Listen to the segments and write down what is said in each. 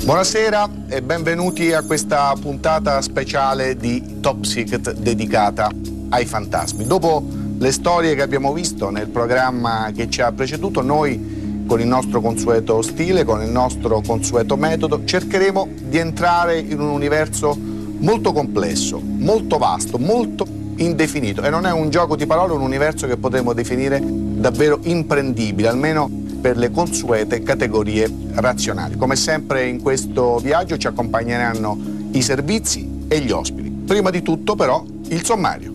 Buonasera e benvenuti a questa puntata speciale di Top Secret dedicata ai fantasmi. Dopo le storie che abbiamo visto nel programma che ci ha preceduto, noi con il nostro consueto stile, con il nostro consueto metodo, cercheremo di entrare in un universo molto complesso, molto vasto, molto indefinito. E non è un gioco di parole, è un universo che potremmo definire davvero imprendibile, almeno per le consuete categorie razionali. Come sempre in questo viaggio ci accompagneranno i servizi e gli ospiti. Prima di tutto però il sommario.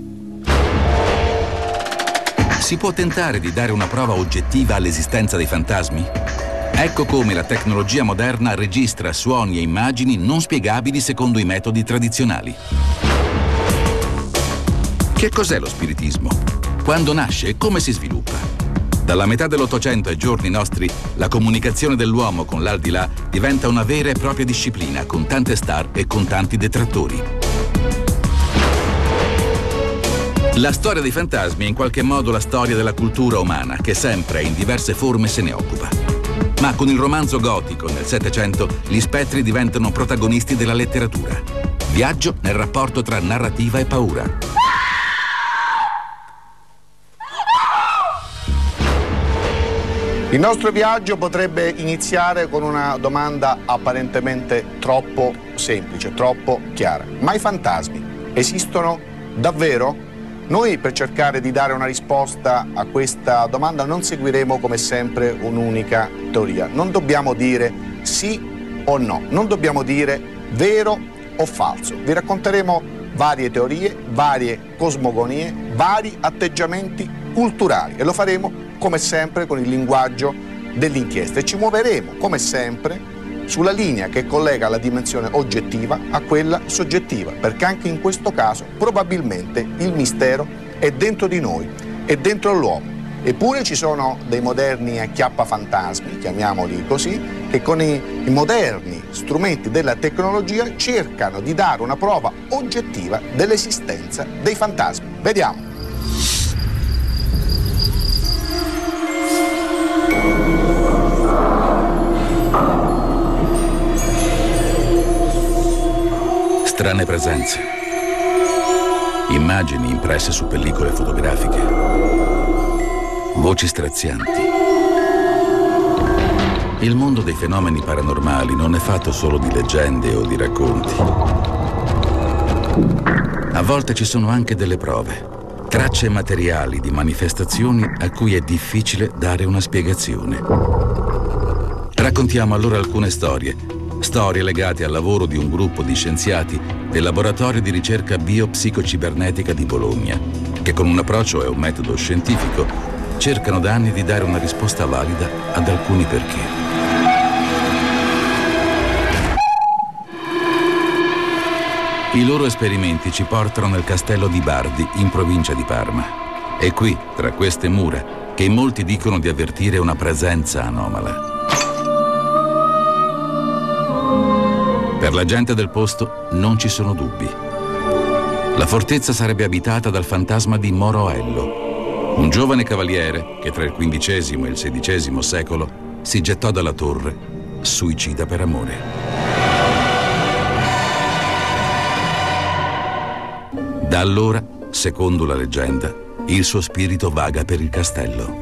Si può tentare di dare una prova oggettiva all'esistenza dei fantasmi? Ecco come la tecnologia moderna registra suoni e immagini non spiegabili secondo i metodi tradizionali. Che cos'è lo spiritismo? Quando nasce e come si sviluppa? Dalla metà dell'Ottocento ai giorni nostri, la comunicazione dell'uomo con l'aldilà diventa una vera e propria disciplina, con tante star e con tanti detrattori. La storia dei fantasmi è in qualche modo la storia della cultura umana, che sempre e in diverse forme se ne occupa. Ma con il romanzo gotico nel Settecento, gli spettri diventano protagonisti della letteratura. Viaggio nel rapporto tra narrativa e paura. Il nostro viaggio potrebbe iniziare con una domanda apparentemente troppo semplice, troppo chiara. Ma i fantasmi esistono davvero? Noi, per cercare di dare una risposta a questa domanda, non seguiremo come sempre un'unica teoria. Non dobbiamo dire sì o no, non dobbiamo dire vero o falso. Vi racconteremo varie teorie, varie cosmogonie, vari atteggiamenti culturali e lo faremo come sempre con il linguaggio dell'inchiesta e ci muoveremo come sempre sulla linea che collega la dimensione oggettiva a quella soggettiva, perché anche in questo caso probabilmente il mistero è dentro di noi, è dentro l'uomo. Eppure ci sono dei moderni acchiappafantasmi, chiamiamoli così, che con i moderni strumenti della tecnologia cercano di dare una prova oggettiva dell'esistenza dei fantasmi. Vediamo. Strane presenze, immagini impresse su pellicole fotografiche, voci strazianti. Il mondo dei fenomeni paranormali non è fatto solo di leggende o di racconti. A volte ci sono anche delle prove, tracce materiali di manifestazioni a cui è difficile dare una spiegazione. Raccontiamo allora alcune storie legate al lavoro di un gruppo di scienziati del laboratorio di ricerca biopsicocibernetica di Bologna, che con un approccio e un metodo scientifico cercano da anni di dare una risposta valida ad alcuni perché. I loro esperimenti ci portano nel castello di Bardi, in provincia di Parma. È qui, tra queste mura, che molti dicono di avvertire una presenza anomala. Per la gente del posto non ci sono dubbi. La fortezza sarebbe abitata dal fantasma di Moroello, un giovane cavaliere che tra il XV e il XVI secolo si gettò dalla torre, suicida per amore. Da allora, secondo la leggenda, il suo spirito vaga per il castello.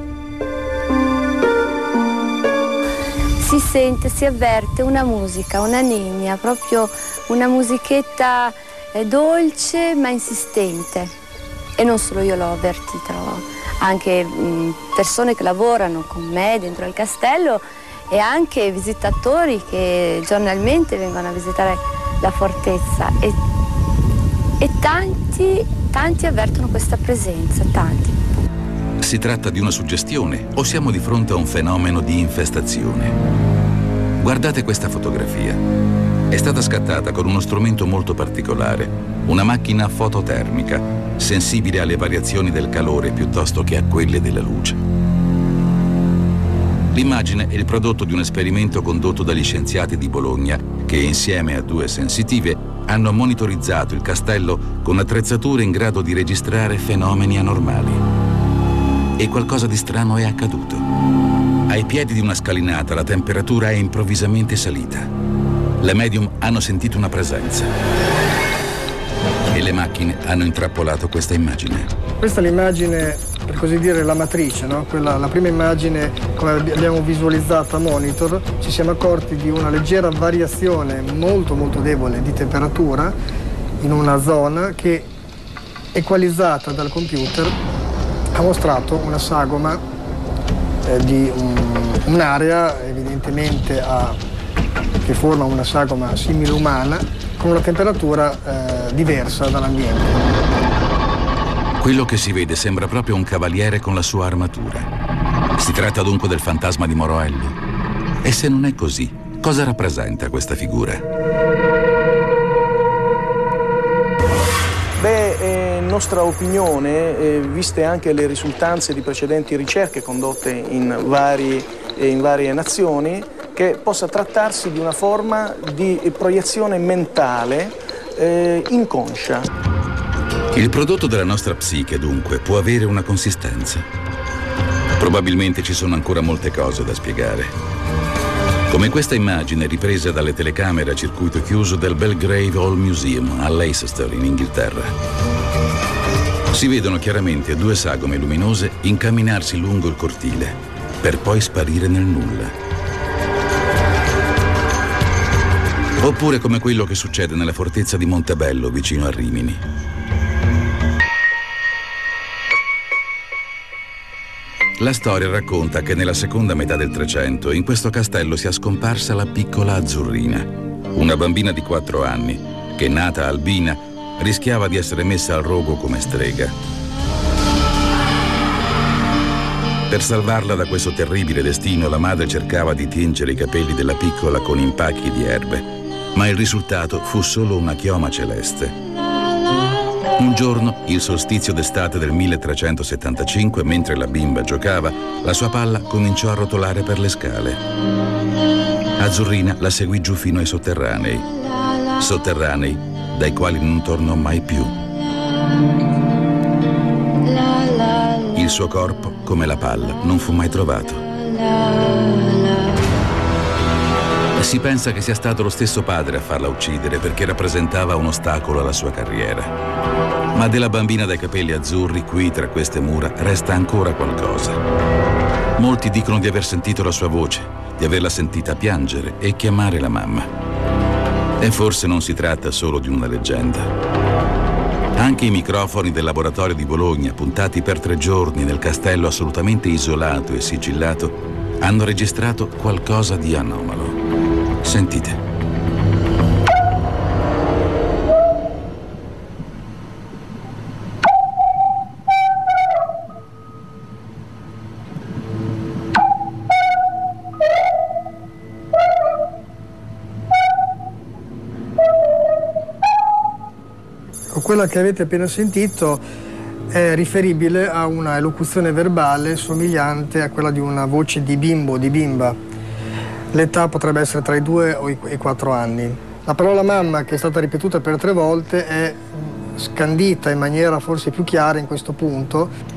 Si sente, si avverte una musica, una nenia, proprio una musichetta dolce ma insistente. E non solo io l'ho avvertita, anche persone che lavorano con me dentro il castello e anche visitatori che giornalmente vengono a visitare la fortezza. E tanti avvertono questa presenza, tanti. Si tratta di una suggestione o siamo di fronte a un fenomeno di infestazione? Guardate questa fotografia. È stata scattata con uno strumento molto particolare, una macchina fototermica, sensibile alle variazioni del calore piuttosto che a quelle della luce. L'immagine è il prodotto di un esperimento condotto dagli scienziati di Bologna che, insieme a 2 sensitive, hanno monitorizzato il castello con attrezzature in grado di registrare fenomeni anormali. E qualcosa di strano è accaduto. Ai piedi di una scalinata la temperatura è improvvisamente salita. Le medium hanno sentito una presenza e le macchine hanno intrappolato questa immagine. Questa è l'immagine, per così dire, la matrice, no? La prima immagine, come abbiamo visualizzato a monitor, ci siamo accorti di una leggera variazione molto debole di temperatura in una zona che, equalizzata dal computer, ha mostrato una sagoma di un'area evidentemente che forma una sagoma simile umana con una temperatura diversa dall'ambiente. Quello che si vede sembra proprio un cavaliere con la sua armatura. Si tratta dunque del fantasma di Moroello? E se non è così, cosa rappresenta questa figura? Nostra opinione, viste anche le risultanze di precedenti ricerche condotte in varie nazioni, che possa trattarsi di una forma di proiezione mentale inconscia. Il prodotto della nostra psiche, dunque, può avere una consistenza. Probabilmente ci sono ancora molte cose da spiegare. Come questa immagine ripresa dalle telecamere a circuito chiuso del Belgrave Hall Museum a Leicester, in Inghilterra. Si vedono chiaramente due sagome luminose incamminarsi lungo il cortile, per poi sparire nel nulla. Oppure come quello che succede nella fortezza di Montebello, vicino a Rimini. La storia racconta che nella seconda metà del Trecento in questo castello sia scomparsa la piccola Azzurrina, una bambina di 4 anni che, nata albina, rischiava di essere messa al rogo come strega. Per salvarla da questo terribile destino, la madre cercava di tingere i capelli della piccola con impacchi di erbe, ma il risultato fu solo una chioma celeste. Un giorno, il solstizio d'estate del 1375, mentre la bimba giocava, la sua palla cominciò a rotolare per le scale. Azzurrina la seguì giù fino ai sotterranei dai quali non tornò mai più. Il suo corpo, come la palla, non fu mai trovato. Si pensa che sia stato lo stesso padre a farla uccidere perché rappresentava un ostacolo alla sua carriera. Ma della bambina dai capelli azzurri, qui tra queste mura, resta ancora qualcosa. Molti dicono di aver sentito la sua voce, di averla sentita piangere e chiamare la mamma. E forse non si tratta solo di una leggenda. Anche i microfoni del laboratorio di Bologna, puntati per 3 giorni nel castello assolutamente isolato e sigillato, hanno registrato qualcosa di anomalo. Sentite. Quella che avete appena sentito è riferibile a una elocuzione verbale somigliante a quella di una voce di bimbo o di bimba. L'età potrebbe essere tra i 2 e i 4 anni. La parola mamma, che è stata ripetuta per 3 volte, è scandita in maniera forse più chiara in questo punto.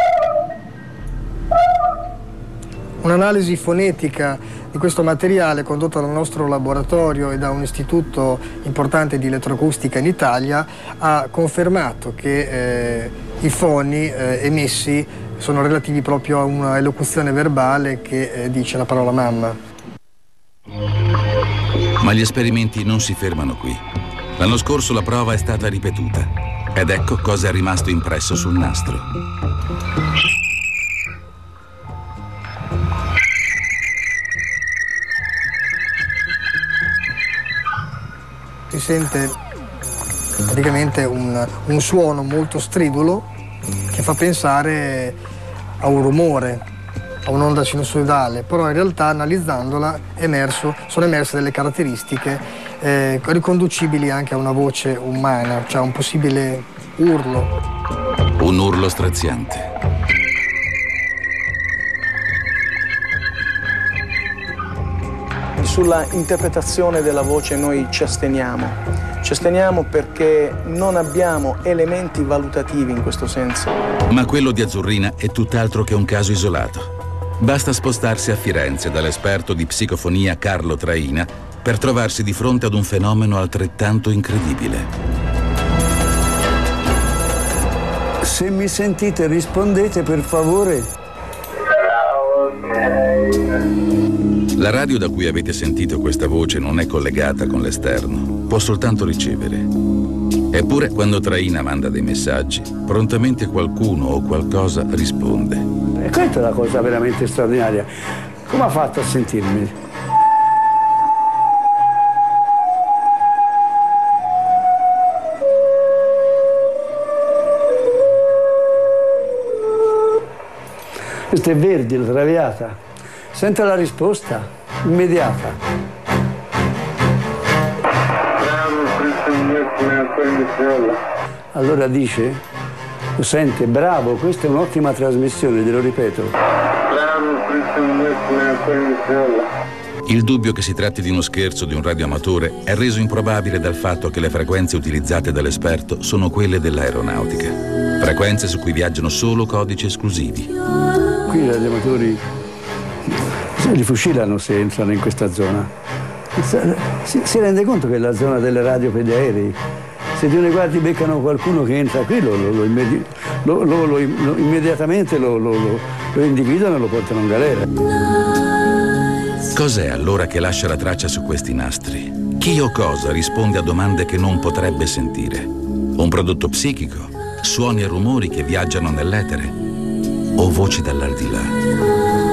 Un'analisi fonetica di questo materiale condotta dal nostro laboratorio e da un istituto importante di elettroacustica in Italia ha confermato che i foni emessi sono relativi proprio a una elocuzione verbale che dice la parola mamma. Ma gli esperimenti non si fermano qui. L'anno scorso la prova è stata ripetuta ed ecco cosa è rimasto impresso sul nastro. Si sente praticamente un suono molto stridulo che fa pensare a un rumore, a un'onda sinusoidale, però in realtà analizzandola sono emerse delle caratteristiche riconducibili anche a una voce umana, cioè un possibile urlo. Un urlo straziante. Sulla interpretazione della voce noi ci asteniamo perché non abbiamo elementi valutativi in questo senso. Ma quello di Azzurrina è tutt'altro che un caso isolato. Basta spostarsi a Firenze dall'esperto di psicofonia Carlo Traina per trovarsi di fronte ad un fenomeno altrettanto incredibile. Se mi sentite rispondete per favore. La radio da cui avete sentito questa voce non è collegata con l'esterno, può soltanto ricevere. Eppure quando Traina manda dei messaggi, prontamente qualcuno o qualcosa risponde. E questa è la cosa veramente straordinaria. Come ha fatto a sentirmi? Questa è Verdi, la Traviata. Senta la risposta, immediata. Allora dice, lo sente, bravo, questa è un'ottima trasmissione, glielo ripeto. Il dubbio che si tratti di uno scherzo di un radioamatore è reso improbabile dal fatto che le frequenze utilizzate dall'esperto sono quelle dell'aeronautica. Frequenze su cui viaggiano solo codici esclusivi. Qui i radioamatori li fucilano se entrano in questa zona. Si rende conto che è la zona delle radio per gli aerei. Se Dio ne guardi beccano qualcuno che entra qui, immediatamente lo individuano e lo portano in galera. Cos'è allora che lascia la traccia su questi nastri? Chi o cosa risponde a domande che non potrebbe sentire? Un prodotto psichico? Suoni e rumori che viaggiano nell'etere? O voci dall'aldilà?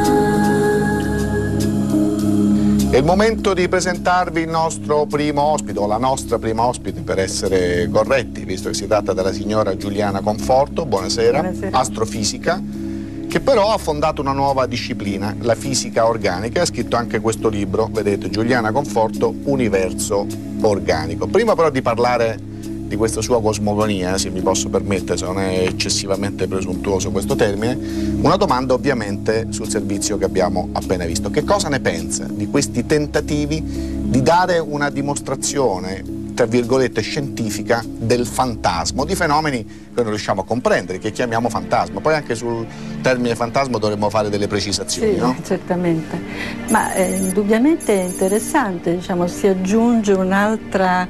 È il momento di presentarvi il nostro primo ospite, o la nostra prima ospite per essere corretti, visto che si tratta della signora Giuliana Conforto, buonasera, buonasera. Astrofisica, che però ha fondato una nuova disciplina, la fisica organica, e ha scritto anche questo libro, vedete, Giuliana Conforto, Universo Organico. Prima però di parlare di questa sua cosmogonia, se mi posso permettere, se non è eccessivamente presuntuoso questo termine, una domanda ovviamente sul servizio che abbiamo appena visto. Che cosa ne pensa di questi tentativi di dare una dimostrazione, tra virgolette, scientifica del fantasma, di fenomeni che non riusciamo a comprendere, che chiamiamo fantasma? Poi anche sul termine fantasma dovremmo fare delle precisazioni, sì, no? Certamente, ma indubbiamente è interessante, diciamo, si aggiunge un'altra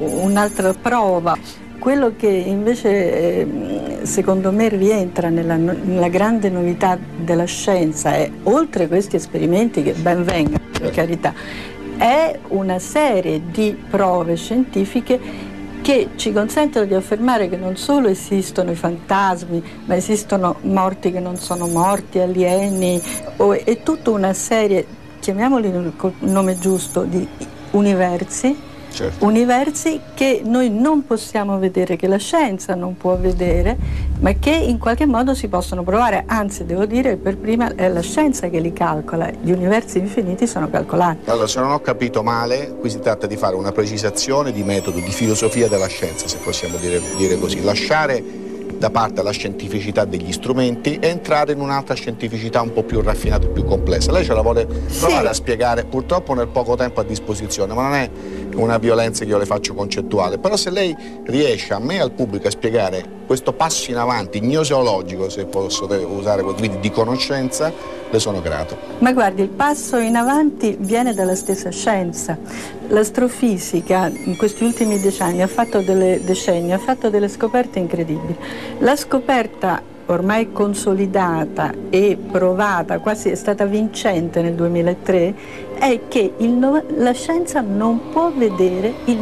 prova. Quello che invece secondo me rientra nella grande novità della scienza è, oltre questi esperimenti che ben vengano, per carità, è una serie di prove scientifiche che ci consentono di affermare che non solo esistono i fantasmi, ma esistono morti che non sono morti, alieni, e tutta una serie, chiamiamoli col nome giusto, di universi. Certo. Universi che noi non possiamo vedere, che la scienza non può vedere, ma che in qualche modo si possono provare. Anzi, devo dire che per prima è la scienza che li calcola, gli universi infiniti sono calcolati. Allora, se non ho capito male, qui si tratta di fare una precisazione di metodo, di filosofia della scienza, se possiamo dire così, lasciare da parte la scientificità degli strumenti e entrare in un'altra scientificità un po' più raffinata, più complessa. Lei ce la vuole provare a spiegare, purtroppo nel poco tempo a disposizione, ma non è una violenza che io le faccio concettuale, però se lei riesce a me e al pubblico a spiegare questo passo in avanti gnoseologico, se posso usare, quindi di conoscenza, le sono grato. Ma guardi, il passo in avanti viene dalla stessa scienza. L'astrofisica in questi ultimi decenni ha fatto delle scoperte incredibili. La scoperta ormai consolidata e provata, quasi è stata vincente nel 2003, è che la scienza non può vedere il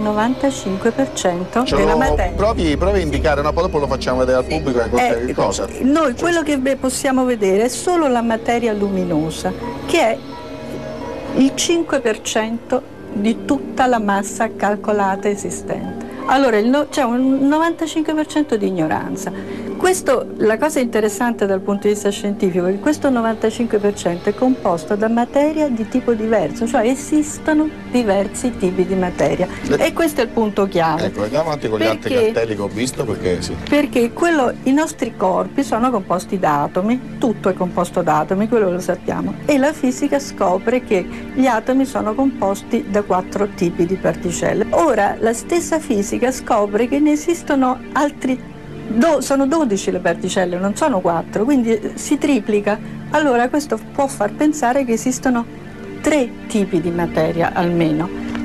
95% della materia. Provi a indicare, no, poi dopo lo facciamo vedere al pubblico che cosa. Noi quello che possiamo vedere è solo la materia luminosa, che è il 5% di tutta la massa calcolata esistente. Allora c'è un 95% di ignoranza. La cosa interessante dal punto di vista scientifico è che questo 95% è composto da materia di tipo diverso, cioè esistono diversi tipi di materia. E questo è il punto chiave. Ecco, andiamo avanti con gli altri cartelli che ho visto, perché sì. Perché i nostri corpi sono composti da atomi, tutto è composto da atomi, quello lo sappiamo, e la fisica scopre che gli atomi sono composti da 4 tipi di particelle. Ora, la stessa fisica scopre che ne esistono altri sono 12 le particelle, non sono 4, quindi si triplica. Allora questo può far pensare che esistono 3 tipi di materia almeno.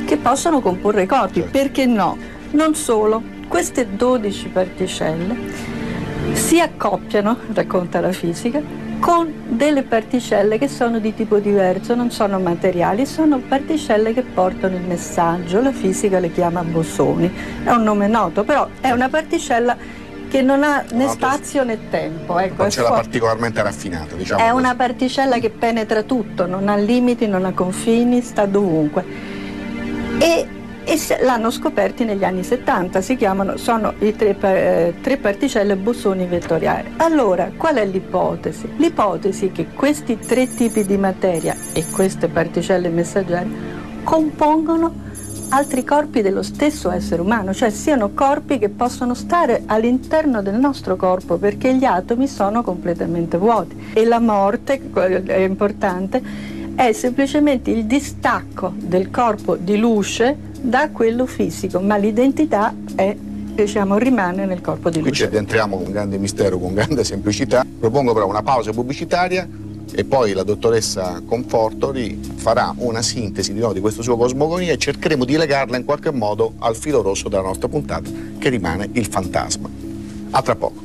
che possono comporre corpi, perché no? Non solo, queste 12 particelle si accoppiano, racconta la fisica, con delle particelle che sono di tipo diverso, non sono materiali, sono particelle che portano il messaggio. La fisica le chiama bosoni, è un nome noto, però è una particella che non ha né spazio né tempo. Ecco, non c'è la particolarmente raffinata, diciamo. È così. una particella che penetra tutto, non ha limiti, non ha confini, sta dovunque. E l'hanno scoperti negli anni 70, sono i tre particelle bosoni vettoriali. Allora, qual è l'ipotesi? L'ipotesi è che questi 3 tipi di materia e queste particelle messaggere compongono altri corpi dello stesso essere umano, cioè siano corpi che possono stare all'interno del nostro corpo, perché gli atomi sono completamente vuoti. E la morte, è importante, è semplicemente il distacco del corpo di luce da quello fisico, ma l'identità è, rimane nel corpo di luce. Qui ci addentriamo con grande mistero, con grande semplicità. Propongo però una pausa pubblicitaria e poi la dottoressa Confortori farà una sintesi di questo suo cosmogonia e cercheremo di legarla in qualche modo al filo rosso della nostra puntata, che rimane il fantasma. A tra poco.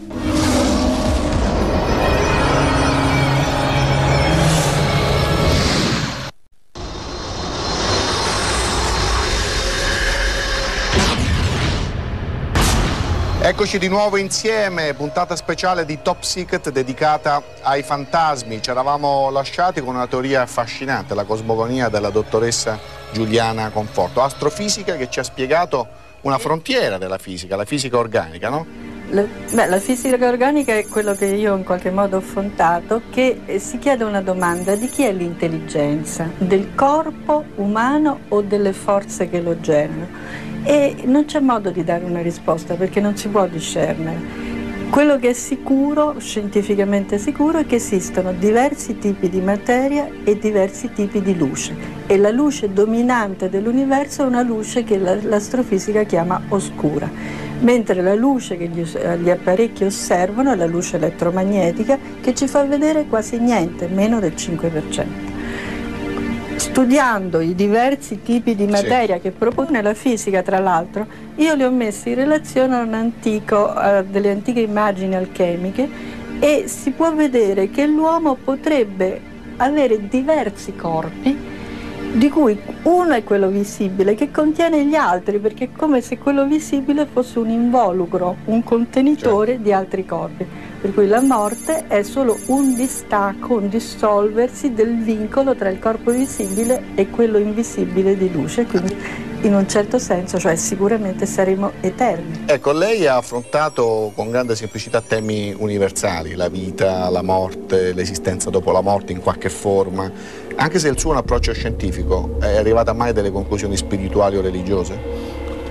Eccoci di nuovo insieme, puntata speciale di Top Secret dedicata ai fantasmi. Ci eravamo lasciati con una teoria affascinante, la cosmogonia della dottoressa Giuliana Conforto, astrofisica, che ci ha spiegato una frontiera della fisica, la fisica organica, no? La fisica organica è quello che io in qualche modo ho affrontato, che si chiede una domanda: di chi è l'intelligenza? Del corpo umano o delle forze che lo generano? E non c'è modo di dare una risposta, perché non si può discernere. Quello che è sicuro, scientificamente sicuro, è che esistono diversi tipi di materia e diversi tipi di luce, e la luce dominante dell'universo è una luce che l'astrofisica chiama oscura, mentre la luce che gli apparecchi osservano è la luce elettromagnetica, che ci fa vedere quasi niente, meno del 5%. Studiando i diversi tipi di materia che propone la fisica, tra l'altro, io li ho messi in relazione a delle antiche immagini alchemiche, e si può vedere che l'uomo potrebbe avere diversi corpi, di cui uno è quello visibile, che contiene gli altri, perché è come se quello visibile fosse un involucro, un contenitore di altri corpi. Per cui la morte è solo un distacco, un dissolversi del vincolo tra il corpo visibile e quello invisibile di luce, quindi in un certo senso, cioè sicuramente saremo eterni. Ecco, lei ha affrontato con grande semplicità temi universali, la vita, la morte, l'esistenza dopo la morte in qualche forma, anche se il suo è un approccio scientifico. È arrivata mai a delle conclusioni spirituali o religiose?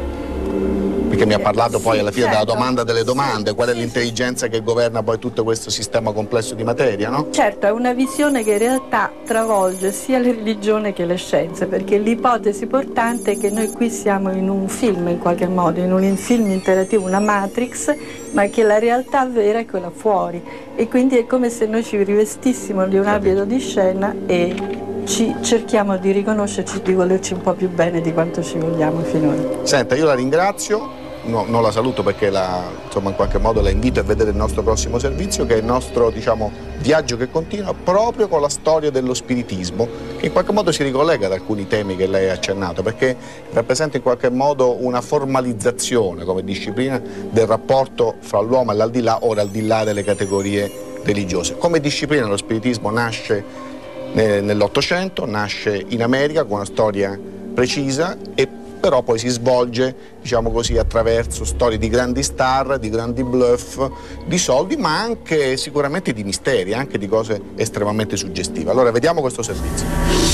Perché mi ha parlato poi alla fine della domanda delle domande, qual è l'intelligenza che governa poi tutto questo sistema complesso di materia, no? Certo, è una visione che in realtà travolge sia le religioni che le scienze, perché l'ipotesi portante è che noi qui siamo in un film, in qualche modo, in un film interattivo, una Matrix, ma che la realtà vera è quella fuori, e quindi è come se noi ci rivestissimo di un abito di scena e cerchiamo di riconoscerci, di volerci un po' più bene di quanto ci vogliamo finora. Senta, io la ringrazio. No, non la saluto perché in qualche modo la invito a vedere il nostro prossimo servizio, che è il nostro viaggio che continua proprio con la storia dello spiritismo, che in qualche modo si ricollega ad alcuni temi che lei ha accennato, perché rappresenta in qualche modo una formalizzazione come disciplina del rapporto fra l'uomo e l'aldilà, o l'aldilà delle categorie religiose. Come disciplina lo spiritismo nasce nell'Ottocento, nasce in America con una storia precisa, e però poi si svolge, attraverso storie di grandi star, di grandi bluff, di soldi, ma anche sicuramente di misteri, anche di cose estremamente suggestive. Allora vediamo questo servizio.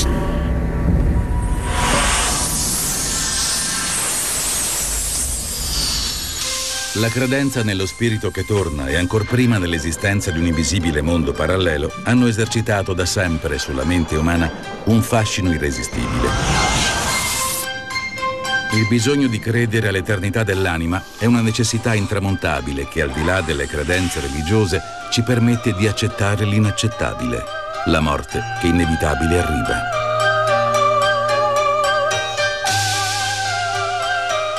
La credenza nello spirito che torna, e ancor prima nell'esistenza di un invisibile mondo parallelo, hanno esercitato da sempre sulla mente umana un fascino irresistibile. Il bisogno di credere all'eternità dell'anima è una necessità intramontabile che, al di là delle credenze religiose, ci permette di accettare l'inaccettabile, la morte che inevitabile arriva.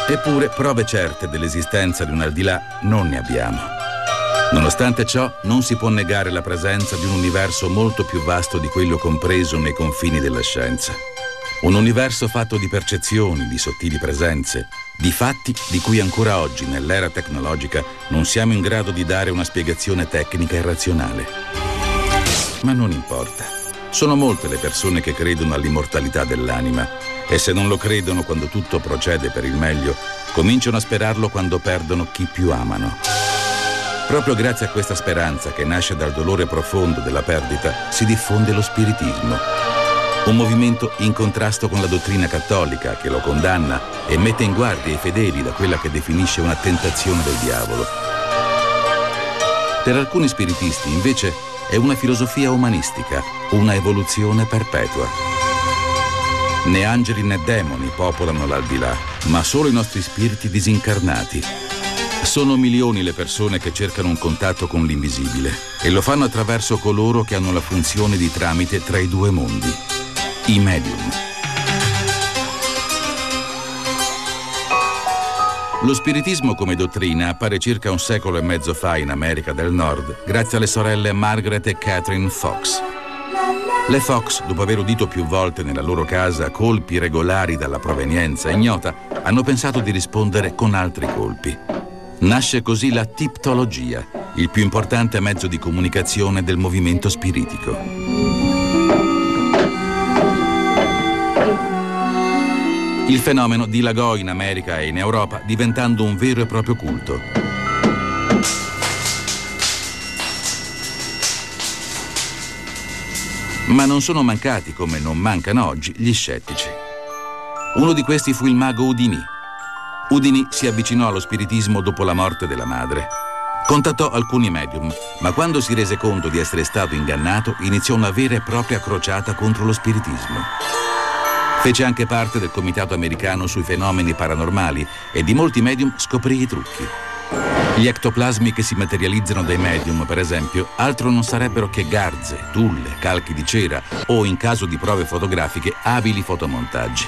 Eppure prove certe dell'esistenza di un al di là non ne abbiamo. Nonostante ciò, non si può negare la presenza di un universo molto più vasto di quello compreso nei confini della scienza. Un universo fatto di percezioni, di sottili presenze, di fatti di cui ancora oggi, nell'era tecnologica, non siamo in grado di dare una spiegazione tecnica e razionale. Ma non importa. Sono molte le persone che credono all'immortalità dell'anima e se non lo credono quando tutto procede per il meglio, cominciano a sperarlo quando perdono chi più amano. Proprio grazie a questa speranza, che nasce dal dolore profondo della perdita, si diffonde lo spiritismo. Un movimento in contrasto con la dottrina cattolica, che lo condanna e mette in guardia i fedeli da quella che definisce una tentazione del diavolo. Per alcuni spiritisti, invece, è una filosofia umanistica, una evoluzione perpetua. Né angeli né demoni popolano l'aldilà, ma solo i nostri spiriti disincarnati. Sono milioni le persone che cercano un contatto con l'invisibile e lo fanno attraverso coloro che hanno la funzione di tramite tra i due mondi, i medium. Lo spiritismo come dottrina appare circa 1,5 secoli fa in America del Nord, grazie alle sorelle Margaret e Catherine Fox. Le Fox, dopo aver udito più volte nella loro casa colpi regolari dalla provenienza ignota, hanno pensato di rispondere con altri colpi. Nasce così la tiptologia, il più importante mezzo di comunicazione del movimento spiritico. Il fenomeno dilagò in America e in Europa, diventando un vero e proprio culto. Ma non sono mancati, come non mancano oggi, gli scettici. Uno di questi fu il mago Houdini. Houdini si avvicinò allo spiritismo dopo la morte della madre. Contattò alcuni medium, ma quando si rese conto di essere stato ingannato, iniziò una vera e propria crociata contro lo spiritismo. Fece anche parte del comitato americano sui fenomeni paranormali e di molti medium scoprì i trucchi. Gli ectoplasmi che si materializzano dai medium, per esempio, altro non sarebbero che garze, tulle, calchi di cera o, in caso di prove fotografiche, abili fotomontaggi.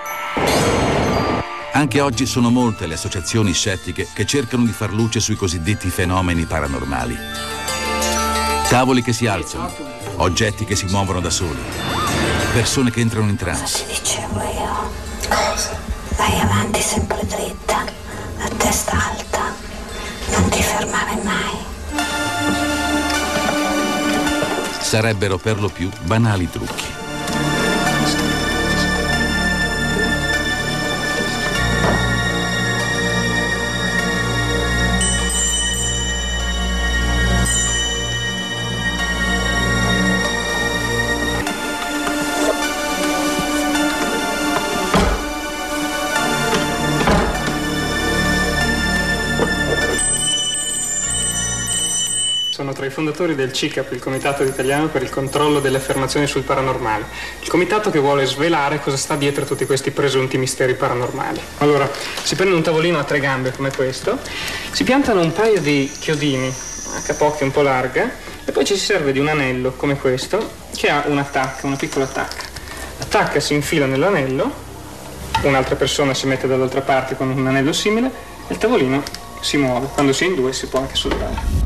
Anche oggi sono molte le associazioni scettiche che cercano di far luce sui cosiddetti fenomeni paranormali. Tavoli che si alzano, oggetti che si muovono da soli, persone che entrano in trance. Ti dicevo io? Cosa? Vai avanti sempre dritta, a testa alta, non ti fermare mai. Sarebbero per lo più banali trucchi. Sono tra i fondatori del CICAP, il Comitato Italiano per il Controllo delle Affermazioni sul Paranormale. Il comitato che vuole svelare cosa sta dietro a tutti questi presunti misteri paranormali. Allora, si prende un tavolino a 3 gambe come questo, si piantano un paio di chiodini a capocchia un po' larga e poi ci si serve di un anello come questo che ha un'attacca, una piccola attacca. L'attacca si infila nell'anello, un'altra persona si mette dall'altra parte con un anello simile e il tavolino si muove. Quando si è in 2 si può anche sollevare.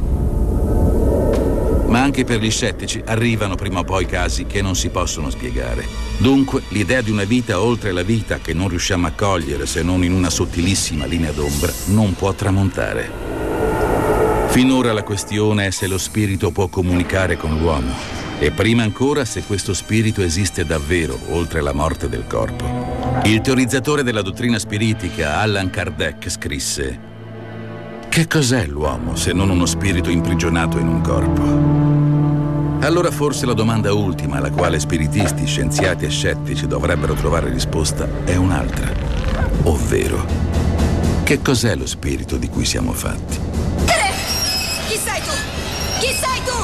Ma anche per gli scettici arrivano prima o poi casi che non si possono spiegare. Dunque, l'idea di una vita oltre la vita che non riusciamo a cogliere se non in una sottilissima linea d'ombra non può tramontare. Finora la questione è se lo spirito può comunicare con l'uomo e prima ancora se questo spirito esiste davvero oltre la morte del corpo. Il teorizzatore della dottrina spiritica Allan Kardec scrisse: che cos'è l'uomo se non uno spirito imprigionato in un corpo? Allora forse la domanda ultima alla quale spiritisti, scienziati e scettici dovrebbero trovare risposta è un'altra, ovvero: che cos'è lo spirito di cui siamo fatti? Chi sei tu? Chi sei tu?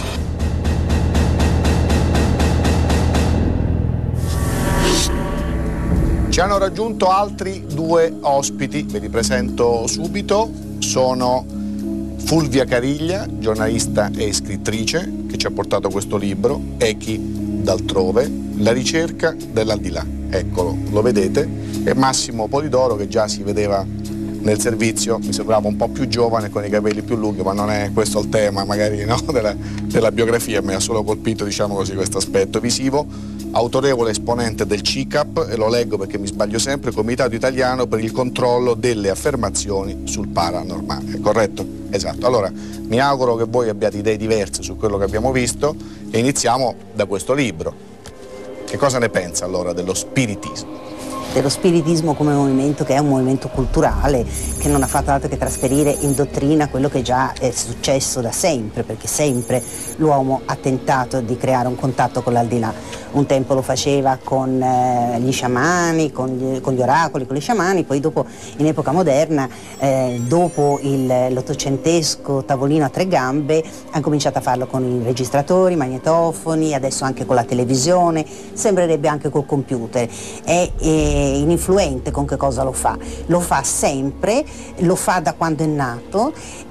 Ci hanno raggiunto altri 2 ospiti, ve li presento subito. Sono Fulvia Cariglia, giornalista e scrittrice, che ci ha portato questo libro, Echi d'altrove, la ricerca dell'aldilà. Eccolo, lo vedete. E Massimo Polidoro, che già si vedeva nel servizio mi sembrava un po' più giovane con i capelli più lunghi, ma non è questo il tema magari, no, della biografia. Mi ha solo colpito, diciamo così, questo aspetto visivo. Autorevole esponente del CICAP, e lo leggo perché mi sbaglio sempre, Comitato Italiano per il controllo delle affermazioni sul paranormale, è corretto? Esatto. Allora mi auguro che voi abbiate idee diverse su quello che abbiamo visto e iniziamo da questo libro. Che cosa ne pensa allora dello spiritismo? Dello spiritismo come movimento, che è un movimento culturale che non ha fatto altro che trasferire in dottrina quello che già è successo da sempre, perché sempre l'uomo ha tentato di creare un contatto con l'aldilà. Un tempo lo faceva con gli sciamani, con gli oracoli, con gli sciamani, poi dopo in epoca moderna, dopo l'ottocentesco tavolino a tre gambe, ha cominciato a farlo con i registratori, i magnetofoni, adesso anche con la televisione, sembrerebbe anche col computer. È ininfluente con che cosa lo fa. Lo fa sempre, lo fa da quando è nato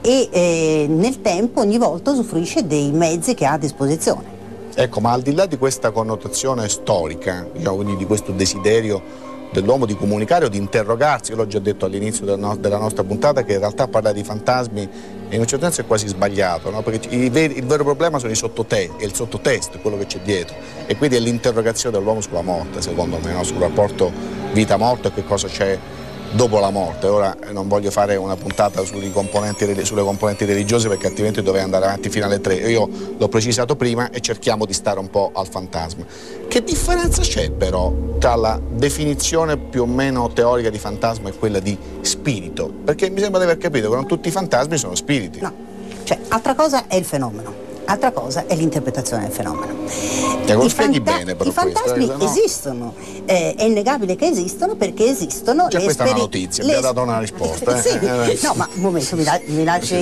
e nel tempo ogni volta usufruisce dei mezzi che ha a disposizione. Ecco, ma al di là di questa connotazione storica, diciamo, quindi di questo desiderio dell'uomo di comunicare o di interrogarsi, io l'ho già detto all'inizio della nostra puntata, che in realtà parlare di fantasmi in un certo senso è quasi sbagliato, no? Perché il vero problema sono i sottotesti, è il sottotesto, quello che c'è dietro, e quindi è l'interrogazione dell'uomo sulla morte, secondo me, no? Sul rapporto vita-morte e che cosa c'è dopo la morte. Ora non voglio fare una puntata sulle componenti religiose, perché altrimenti dovrei andare avanti fino alle 3. Io l'ho precisato prima e cerchiamo di stare un po' al fantasma. Che differenza c'è però tra la definizione più o meno teorica di fantasma e quella di spirito? Perché mi sembra di aver capito che non tutti i fantasmi sono spiriti. No, cioè altra cosa è il fenomeno, altra cosa è l'interpretazione del fenomeno. Lo spieghi bene, però, i fantasmi esistono, è innegabile che esistono, perché esistono. Già questa è una notizia, mi ha dato una risposta. Sì. No, ma un momento, mi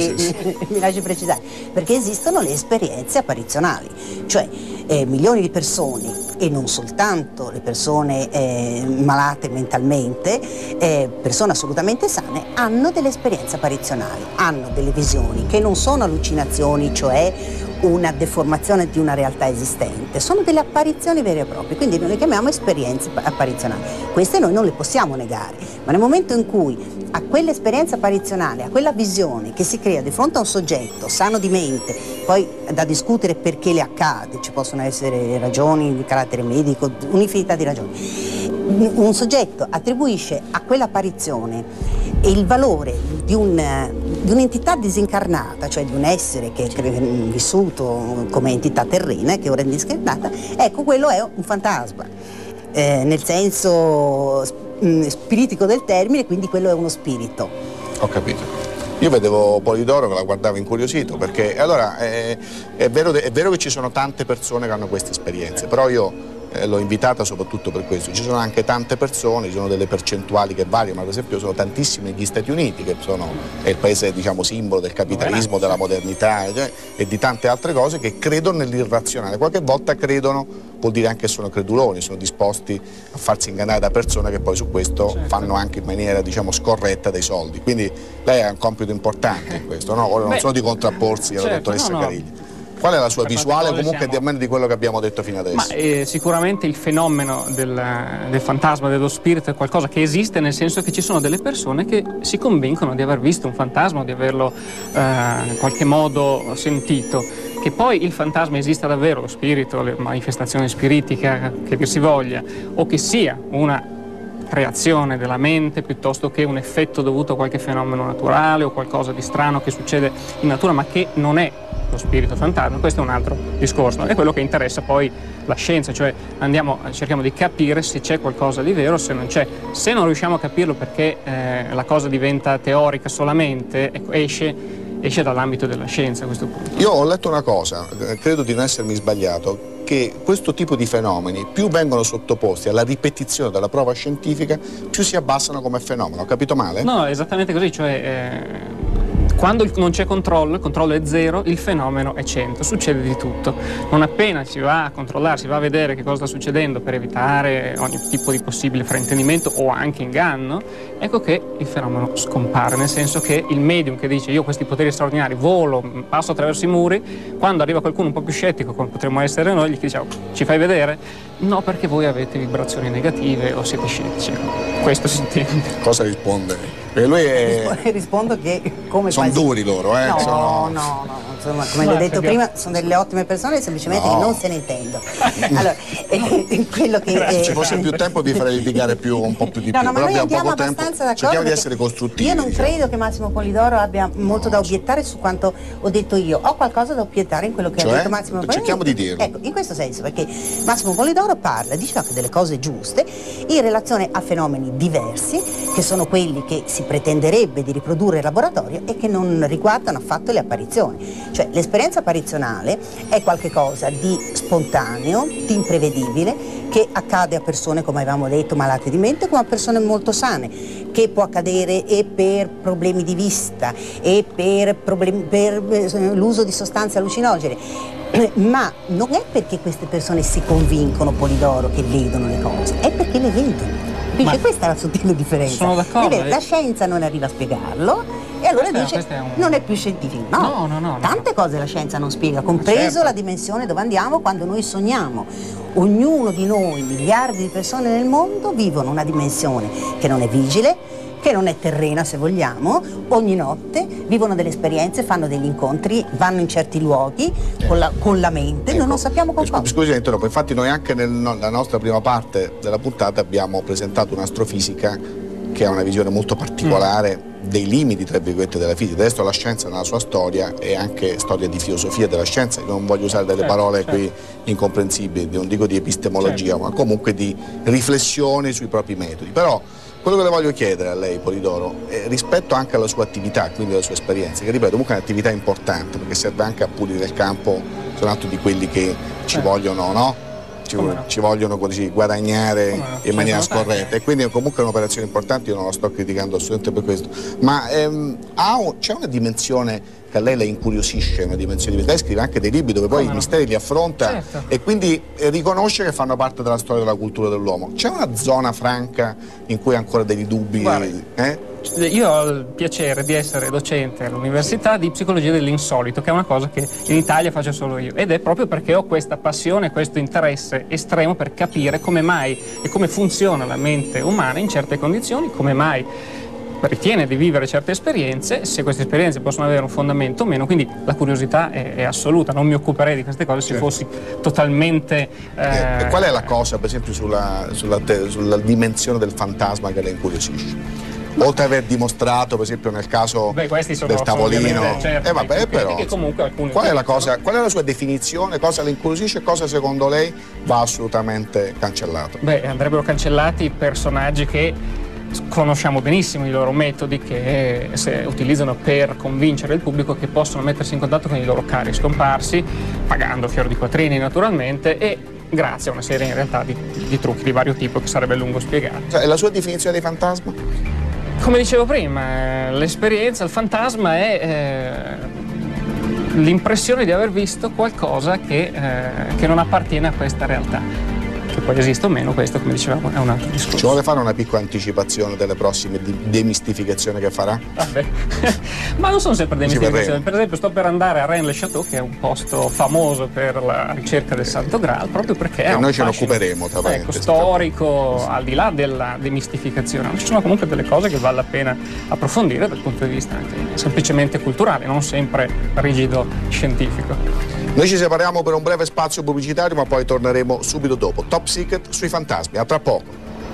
lasci precisare, perché esistono le esperienze apparizionali, cioè milioni di persone, e non soltanto le persone malate mentalmente, persone assolutamente sane, hanno delle esperienze apparizionali, hanno delle visioni che non sono allucinazioni, cioè una deformazione di una realtà esistente, sono delle apparizioni vere e proprie, quindi noi le chiamiamo esperienze apparizionali. Queste noi non le possiamo negare, ma nel momento in cui a quell'esperienza apparizionale, a quella visione che si crea di fronte a un soggetto sano di mente, poi da discutere perché le accade, ci possono essere ragioni di carattere medico, un'infinità di ragioni, un soggetto attribuisce a quell'apparizione il valore di un'entità disincarnata, cioè di un essere che è vissuto come entità terrena, che ora è disincarnata, ecco, quello è un fantasma, nel senso spiritico del termine, quindi quello è uno spirito. Ho capito. Io vedevo Polidoro che la guardava incuriosito, perché allora è vero che ci sono tante persone che hanno queste esperienze, però io l'ho invitata soprattutto per questo. Ci sono anche tante persone, ci sono delle percentuali che variano, ma per esempio sono tantissimi negli Stati Uniti, che è il paese, diciamo, simbolo del capitalismo, della modernità e di tante altre cose, che credono nell'irrazionale. Qualche volta credono, vuol dire anche che sono creduloni, sono disposti a farsi ingannare da persone che poi su questo fanno anche in maniera, diciamo, scorretta dei soldi. Quindi lei ha un compito importante in questo, no? Ora non solo di contrapporsi alla dottoressa Cariglia. Qual è la sua visuale comunque almeno di quello che abbiamo detto fino adesso? Ma, sicuramente il fenomeno del fantasma, dello spirito, è qualcosa che esiste, nel senso che ci sono delle persone che si convincono di aver visto un fantasma, di averlo in qualche modo sentito. Che poi il fantasma esista davvero, lo spirito, la manifestazione spiritica che dir si voglia, o che sia una creazione della mente piuttosto che un effetto dovuto a qualche fenomeno naturale o qualcosa di strano che succede in natura ma che non è lo spirito fantasma, questo è un altro discorso, è quello che interessa poi la scienza, cioè cerchiamo di capire se c'è qualcosa di vero, se non c'è. Se non riusciamo a capirlo perché la cosa diventa teorica solamente, ecco, esce dall'ambito della scienza a questo punto. Io ho letto una cosa, credo di non essermi sbagliato, che questo tipo di fenomeni più vengono sottoposti alla ripetizione della prova scientifica, più si abbassano come fenomeno. Ho capito male? No, è esattamente così, cioè quando non c'è controllo, il controllo è 0, il fenomeno è 100, succede di tutto. Non appena si va a controllare, si va a vedere che cosa sta succedendo per evitare ogni tipo di possibile fraintendimento o anche inganno, ecco che il fenomeno scompare, nel senso che il medium che dice io ho questi poteri straordinari, volo, passo attraverso i muri, quando arriva qualcuno un po' più scettico, come potremmo essere noi, gli diciamo ci fai vedere? No, perché voi avete vibrazioni negative o siete scettici. Questo si intende. Cosa risponde? E lui è... Rispondo che come sono quasi... duri loro, No, sono... no, insomma, come l'ho detto prima, sono delle ottime persone, semplicemente che non se ne intendono. Allora, quello che... Se ci fosse più tempo vi farei litigare un po' più di più, ma però noi abbiamo andiamo poco tempo, abbastanza d'accordo. cerchiamo di essere costruttivi. Io non credo che Massimo Polidoro abbia molto da obiettare su quanto ho detto io, ho qualcosa da obiettare in quello che ha detto Massimo Polidoro. Cerchiamo di dirlo. Ecco, in questo senso, perché Massimo Polidoro dice anche delle cose giuste in relazione a fenomeni diversi, che sono quelli che si pretenderebbe di riprodurre in laboratorio e che non riguardano affatto le apparizioni. Cioè l'esperienza apparizionale è qualcosa di spontaneo, di imprevedibile, che accade a persone, come avevamo detto, malate di mente, come a persone molto sane, che può accadere e per problemi di vista e per l'uso di sostanze allucinogene. Ma non è perché queste persone si convincono, Polidoro, che vedono le cose, è perché le vedono. Quindi questa è la sottile differenza. Sono d'accordo. La scienza non arriva a spiegarlo e allora dice non è più scientifico. No, tante cose la scienza non spiega, compreso la dimensione dove andiamo quando noi sogniamo. Ognuno di noi, miliardi di persone nel mondo, vivono una dimensione che non è vigile, che non è terrena se vogliamo, ogni notte vivono delle esperienze, fanno degli incontri, vanno in certi luoghi con la mente, ecco, noi non sappiamo con cosa. Scusi, interrompo, infatti noi anche nella nostra prima parte della puntata abbiamo presentato un'astrofisica che ha una visione molto particolare dei limiti, tra virgolette, della fisica. Adesso la scienza nella sua storia è anche storia di filosofia della scienza, io non voglio usare delle parole qui incomprensibili, non dico di epistemologia, ma comunque di riflessione sui propri metodi. Però quello che le voglio chiedere a lei, Polidoro, rispetto anche alla sua attività, quindi alle sue esperienze, che ripeto comunque è un'attività importante perché serve anche a pulire il campo, sono altri di quelli che ci vogliono, no? Ci vogliono così guadagnare in maniera scorretta, e quindi è comunque un'operazione importante, io non la sto criticando assolutamente per questo, ma c'è una dimensione che a lei la incuriosisce, una dimensione di... Lei scrive anche dei libri dove poi i misteri li affronta e quindi riconosce che fanno parte della storia della cultura dell'uomo. C'è una zona franca in cui ha ancora dei dubbi? Io ho il piacere di essere docente all'Università di Psicologia dell'Insolito, che è una cosa che in Italia faccio solo io, ed è proprio perché ho questa passione, questo interesse estremo per capire come mai e come funziona la mente umana in certe condizioni, come mai ritiene di vivere certe esperienze, se queste esperienze possono avere un fondamento o meno, quindi la curiosità è assoluta, non mi occuperei di queste cose se fossi totalmente... E qual è la cosa, per esempio, sulla dimensione del fantasma che la incuriosisce? Oltre ad aver dimostrato, per esempio, nel caso del tavolino, però qual è la sua definizione, cosa le incuriosisce e cosa secondo lei va assolutamente cancellato? Andrebbero cancellati personaggi che conosciamo benissimo, i loro metodi che utilizzano per convincere il pubblico, che possono mettersi in contatto con i loro cari scomparsi, pagando fior di quattrini naturalmente, e grazie a una serie in realtà di trucchi di vario tipo che sarebbe lungo spiegare. E la sua definizione di fantasma? Come dicevo prima, l'esperienza, il fantasma è l'impressione di aver visto qualcosa che non appartiene a questa realtà. Che poi esiste o meno, questo, come dicevamo, è un altro discorso. Ci vuole fare una piccola anticipazione delle prossime demistificazioni che farà? Ma non sono sempre demistificazioni. Per esempio sto per andare a Rennes-le-Château, che è un posto famoso per la ricerca del Santo Graal, proprio perché è un noi ce ne occuperemo, tra parentesi, storico, al di là della demistificazione. Ci sono comunque delle cose che vale la pena approfondire dal punto di vista anche semplicemente culturale, non sempre rigido scientifico. Noi ci separiamo per un breve spazio pubblicitario, ma poi torneremo subito dopo. Top Secret sui fantasmi, a tra poco.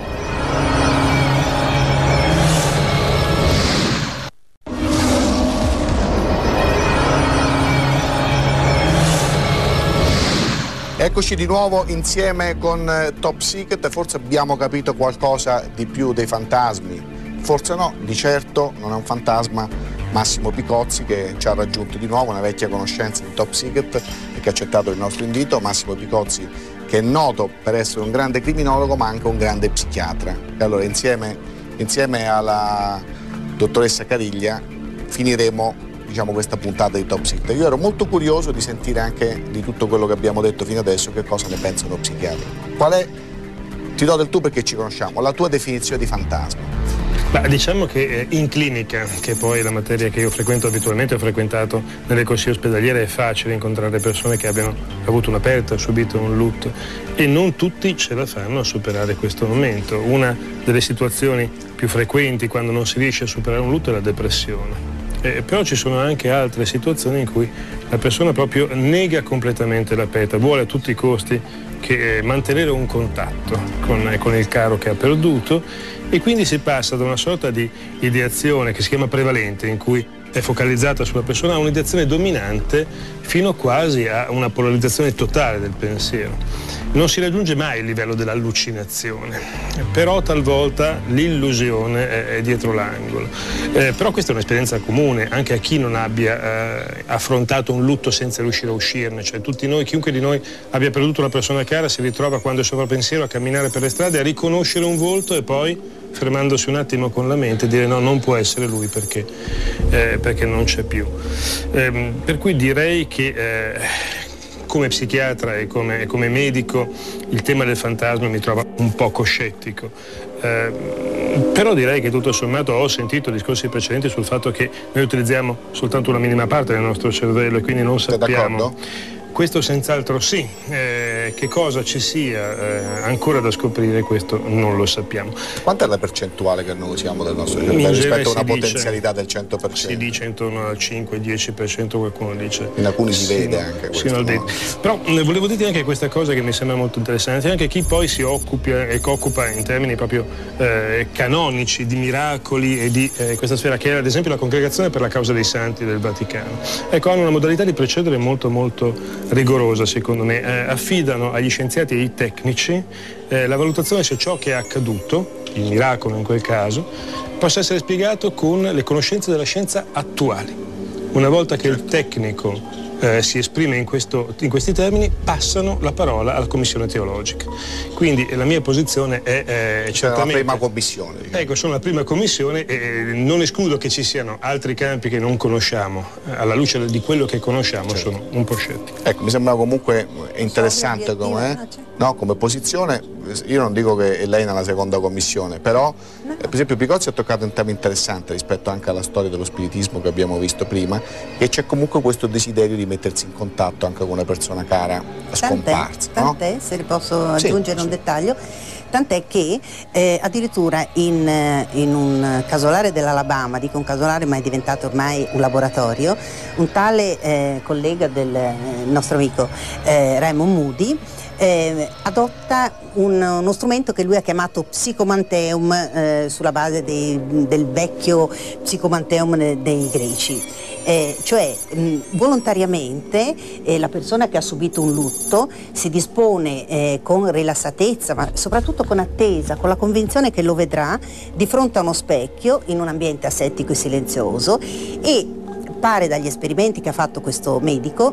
Eccoci di nuovo insieme con Top Secret, forse abbiamo capito qualcosa di più dei fantasmi, forse no, di certo non è un fantasma Massimo Picozzi, che ci ha raggiunto di nuovo, una vecchia conoscenza di Top Secret e che ha accettato il nostro invito. Massimo Picozzi, che è noto per essere un grande criminologo ma anche un grande psichiatra, e allora insieme alla dottoressa Cariglia finiremo, diciamo, questa puntata di Top Secret. Io ero molto curioso di sentire anche di tutto quello che abbiamo detto fino adesso, che cosa ne pensa uno psichiatra. Qual è, ti do del tu perché ci conosciamo, la tua definizione di fantasma? Diciamo che in clinica, che poi è la materia che io frequento abitualmente, ho frequentato nelle corsie ospedaliere, è facile incontrare persone che abbiano avuto una perdita, subito un lutto, e non tutti ce la fanno a superare questo momento. Una delle situazioni più frequenti quando non si riesce a superare un lutto è la depressione. Però ci sono anche altre situazioni in cui la persona proprio nega completamente la perdita, vuole a tutti i costi mantenere un contatto con il caro che ha perduto, e quindi si passa da una sorta di ideazione che si chiama prevalente, in cui è focalizzata sulla persona, a un'ideazione dominante, fino quasi a una polarizzazione totale del pensiero. Non si raggiunge mai il livello dell'allucinazione, però talvolta l'illusione è dietro l'angolo. Però questa è un'esperienza comune anche a chi non abbia affrontato un lutto senza riuscire a uscirne. Cioè tutti noi, chiunque di noi abbia perduto una persona cara, si ritrova quando è sovrapensiero a camminare per le strade, a riconoscere un volto e poi, fermandosi un attimo con la mente, dire no, non può essere lui perché non c'è più. Per cui direi che come psichiatra e come medico il tema del fantasma mi trova un poco scettico. Però direi che tutto sommato ho sentito discorsi precedenti sul fatto che noi utilizziamo soltanto una minima parte del nostro cervello e quindi non sappiamo. D'accordo? Questo senz'altro sì, che cosa ci sia ancora da scoprire, questo non lo sappiamo. Quanta è la percentuale che noi usiamo del nostro cervello rispetto a una potenzialità del 100%? Si dice intorno al 5-10%, qualcuno dice. In alcuni si vede anche questo. No? Però volevo dirti anche questa cosa che mi sembra molto interessante, anche chi poi si occupa in termini proprio canonici di miracoli e di questa sfera, che è ad esempio la Congregazione per la Causa dei Santi del Vaticano. Ecco, hanno una modalità di procedere molto molto rigorosa, secondo me. Affidano agli scienziati e ai tecnici la valutazione se ciò che è accaduto, il miracolo in quel caso, possa essere spiegato con le conoscenze della scienza attuali. Una volta che il tecnico si esprime in questi termini, passano la parola alla commissione teologica. Quindi la mia posizione è certamente la prima commissione. Diciamo. Ecco, sono la prima commissione e non escludo che ci siano altri campi che non conosciamo. Alla luce di quello che conosciamo, certo, sono un po' scettico. Ecco, mi sembra comunque interessante come posizione. Io non dico che è lei nella seconda commissione, però per esempio Picozzi ha toccato un tema interessante rispetto anche alla storia dello spiritismo che abbiamo visto prima, e c'è comunque questo desiderio di mettersi in contatto anche con una persona cara scomparsa. Tant'è, se le posso aggiungere un dettaglio, tant'è che addirittura in un casolare dell'Alabama, dico un casolare ma è diventato ormai un laboratorio, un tale collega del nostro amico Raymond Moody adotta uno strumento che lui ha chiamato psicomanteum sulla base del vecchio psicomanteum dei greci. Cioè volontariamente la persona che ha subito un lutto si dispone con rilassatezza, ma soprattutto con attesa, con la convinzione che lo vedrà di fronte a uno specchio in un ambiente asettico e silenzioso, e pare dagli esperimenti che ha fatto questo medico,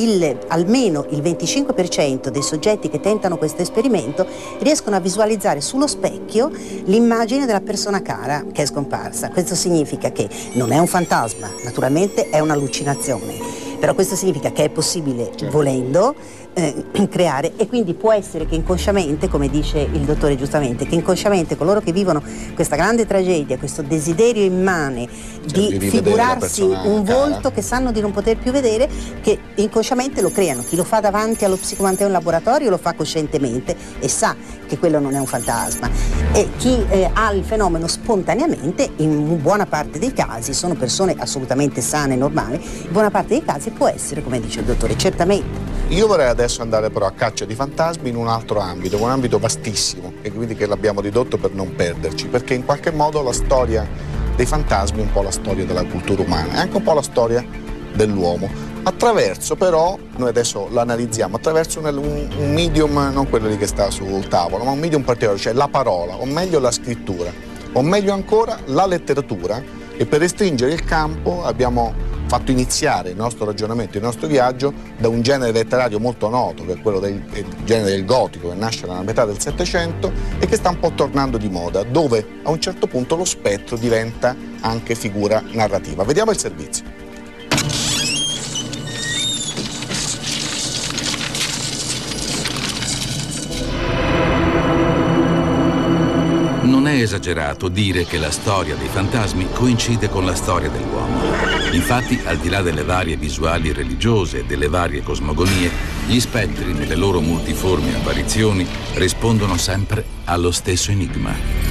almeno il 25% dei soggetti che tentano questo esperimento riescono a visualizzare sullo specchio l'immagine della persona cara che è scomparsa. Questo significa che non è un fantasma, naturalmente è un'allucinazione, però questo significa che è possibile, volendo, creare, e quindi può essere che inconsciamente, come dice il dottore giustamente, che inconsciamente coloro che vivono questa grande tragedia, questo desiderio immane di figurarsi un volto che sanno di non poter più vedere, che inconsciamente lo creano. Chi lo fa davanti allo psicomanteo in laboratorio lo fa coscientemente e sa che quello non è un fantasma, e chi ha il fenomeno spontaneamente, in buona parte dei casi, sono persone assolutamente sane e normali, in buona parte dei casi può essere, come dice il dottore, certamente. Io vorrei adesso andare però a caccia di fantasmi in un altro ambito, un ambito vastissimo, e quindi che l'abbiamo ridotto per non perderci, perché in qualche modo la storia dei fantasmi è un po' la storia della cultura umana, è anche un po' la storia dell'uomo, attraverso però, noi adesso l'analizziamo, attraverso un medium, non quello lì che sta sul tavolo, ma un medium particolare, cioè la parola, o meglio la scrittura, o meglio ancora la letteratura, e per restringere il campo abbiamo fatto iniziare il nostro ragionamento, il nostro viaggio da un genere letterario molto noto, che è quello del genere del gotico, che nasce nella metà del Settecento e che sta un po' tornando di moda, dove a un certo punto lo spettro diventa anche figura narrativa. Vediamo il servizio. Non Non è esagerato dire che la storia dei fantasmi coincide con la storia dell'uomo. Infatti, al di là delle varie visuali religiose e delle varie cosmogonie, gli spettri, nelle loro multiformi apparizioni, rispondono sempre allo stesso enigma.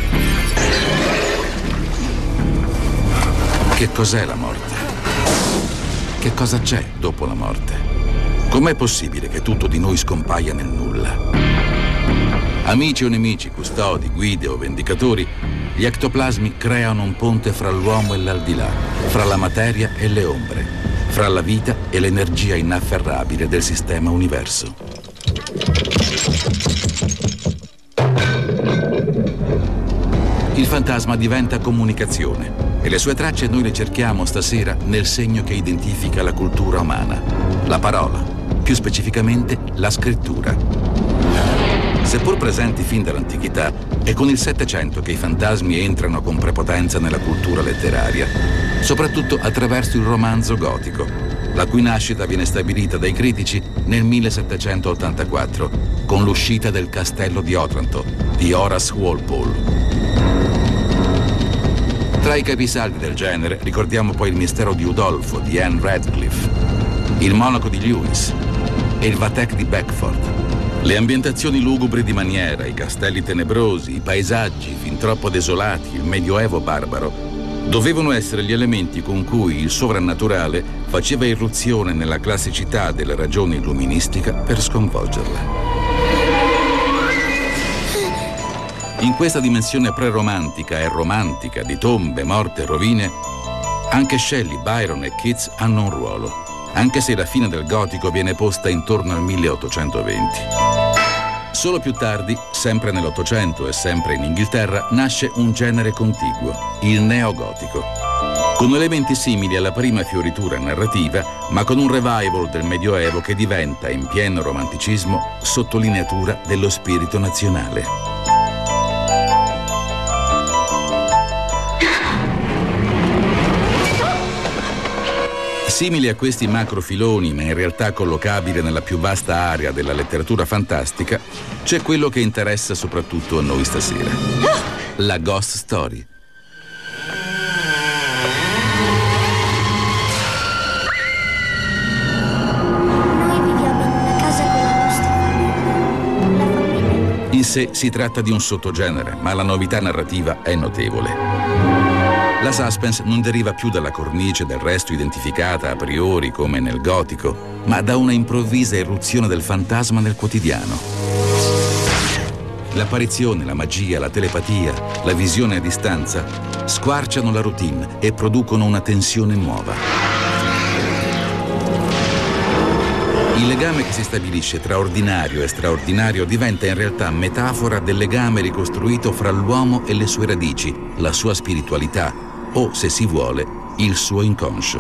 Che cos'è la morte? Che cosa c'è dopo la morte? Com'è possibile che tutto di noi scompaia nel nulla? Amici o nemici, custodi, guide o vendicatori, gli ectoplasmi creano un ponte fra l'uomo e l'aldilà, fra la materia e le ombre, fra la vita e l'energia inafferrabile del sistema universo. Il fantasma diventa comunicazione e le sue tracce noi le cerchiamo stasera nel segno che identifica la cultura umana, la parola, più specificamente la scrittura. Seppur presenti fin dall'antichità, è con il Settecento che i fantasmi entrano con prepotenza nella cultura letteraria, soprattutto attraverso il romanzo gotico, la cui nascita viene stabilita dai critici nel 1784, con l'uscita del Castello di Otranto, di Horace Walpole. Tra i capisaldi del genere ricordiamo poi Il mistero di Udolfo di Anne Radcliffe, Il monaco di Lewis e Il Vathek di Beckford. Le ambientazioni lugubri di Maniera, i castelli tenebrosi, i paesaggi fin troppo desolati, il medioevo barbaro, dovevano essere gli elementi con cui il sovrannaturale faceva irruzione nella classicità della ragione illuministica per sconvolgerla. In questa dimensione preromantica e romantica di tombe, morte e rovine, anche Shelley, Byron e Keats hanno un ruolo, anche se la fine del gotico viene posta intorno al 1820. Solo più tardi, sempre nell'Ottocento e sempre in Inghilterra, nasce un genere contiguo, il neogotico, con elementi simili alla prima fioritura narrativa, ma con un revival del Medioevo che diventa, in pieno romanticismo, sottolineatura dello spirito nazionale. Simili a questi macrofiloni, ma in realtà collocabile nella più vasta area della letteratura fantastica, c'è quello che interessa soprattutto a noi stasera: la ghost story. Noi viviamo in una casa con la nostra famiglia. In sé si tratta di un sottogenere, ma la novità narrativa è notevole. La suspense non deriva più dalla cornice del resto identificata a priori come nel gotico, ma da una improvvisa irruzione del fantasma nel quotidiano. L'apparizione, la magia, la telepatia, la visione a distanza squarciano la routine e producono una tensione nuova. Il legame che si stabilisce tra ordinario e straordinario diventa in realtà metafora del legame ricostruito fra l'uomo e le sue radici, la sua spiritualità, o, se si vuole, il suo inconscio.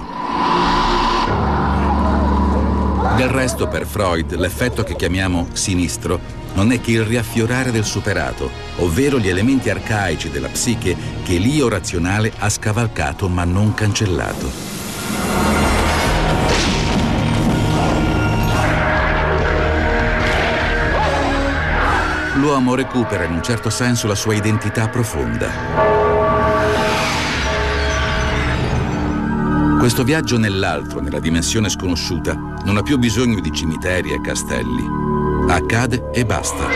Del resto, per Freud, l'effetto che chiamiamo sinistro non è che il riaffiorare del superato, ovvero gli elementi arcaici della psiche che l'io razionale ha scavalcato ma non cancellato. L'uomo recupera in un certo senso la sua identità profonda. Questo viaggio nell'altro, nella dimensione sconosciuta, non ha più bisogno di cimiteri e castelli. Accade e basta.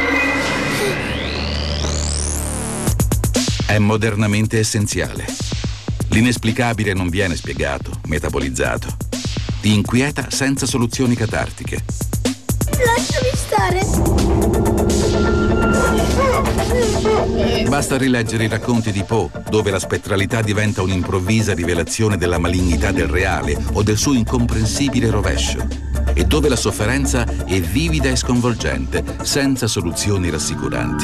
È modernamente essenziale. L'inesplicabile non viene spiegato, metabolizzato. Ti inquieta senza soluzioni catartiche. Lasciami stare! Basta rileggere i racconti di Poe, dove la spettralità diventa un'improvvisa rivelazione della malignità del reale o del suo incomprensibile rovescio, e dove la sofferenza è vivida e sconvolgente, senza soluzioni rassicuranti.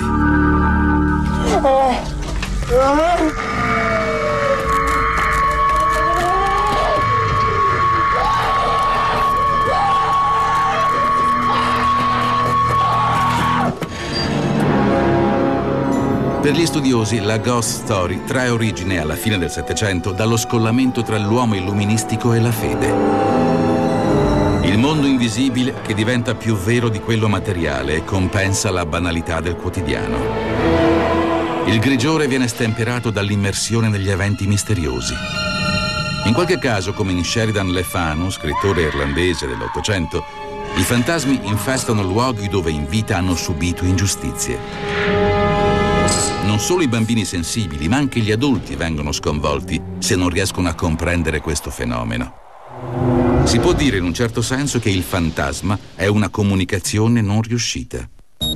Per gli studiosi, la ghost story trae origine alla fine del Settecento dallo scollamento tra l'uomo illuministico e la fede. Il mondo invisibile che diventa più vero di quello materiale e compensa la banalità del quotidiano. Il grigiore viene stemperato dall'immersione negli eventi misteriosi. In qualche caso, come in Sheridan Le Fanu, scrittore irlandese dell'Ottocento, i fantasmi infestano luoghi dove in vita hanno subito ingiustizie. Non solo i bambini sensibili, ma anche gli adulti vengono sconvolti se non riescono a comprendere questo fenomeno. Si può dire in un certo senso che il fantasma è una comunicazione non riuscita.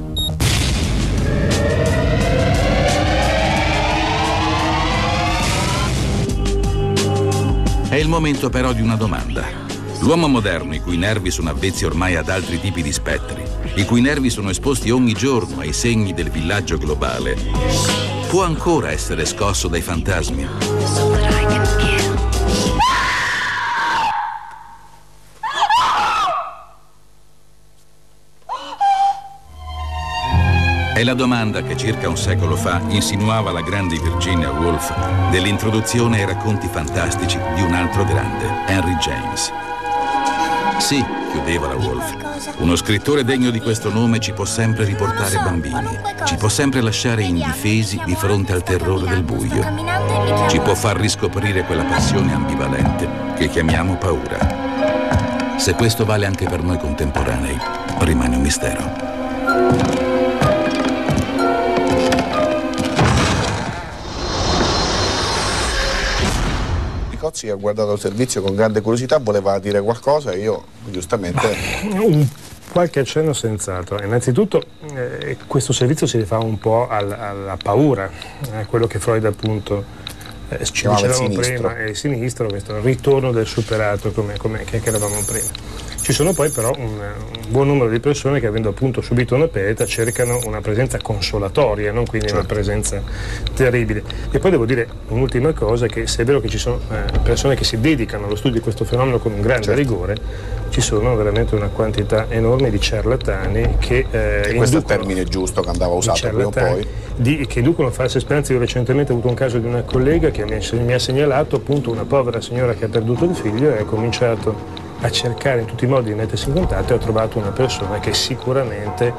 È il momento però di una domanda. L'uomo moderno, i cui nervi sono avvezzi ormai ad altri tipi di spettri, i cui nervi sono esposti ogni giorno ai segni del villaggio globale, può ancora essere scosso dai fantasmi? È la domanda che circa un secolo fa insinuava la grande Virginia Woolf dell'introduzione ai racconti fantastici di un altro grande, Henry James. Sì, chiudeva la Woolf, uno scrittore degno di questo nome ci può sempre riportare bambini, ci può sempre lasciare indifesi di fronte al terrore del buio, ci può far riscoprire quella passione ambivalente che chiamiamo paura. Se questo vale anche per noi contemporanei, rimane un mistero. Cozzi ha guardato il servizio con grande curiosità, voleva dire qualcosa e io giustamente... Qualche accenno senz'altro. Innanzitutto questo servizio si rifà un po' alla paura, quello che Freud appunto ci dicevamo prima, è il sinistro, questo ritorno del superato come chiacchieravamo prima. Ci sono poi però un buon numero di persone che, avendo appunto subito una perdita, cercano una presenza consolatoria, non quindi una presenza terribile. E poi devo dire un'ultima cosa, che se è vero che ci sono persone che si dedicano allo studio di questo fenomeno con un grande rigore, ci sono veramente una quantità enorme di ciarlatani che questo è il termine giusto che andava usato prima o poi, che inducono false speranze. Io recentemente ho avuto un caso di una collega che mi ha segnalato appunto una povera signora che ha perduto il figlio e ha cominciato a cercare in tutti i modi di mettersi in contatto e ho trovato una persona che sicuramente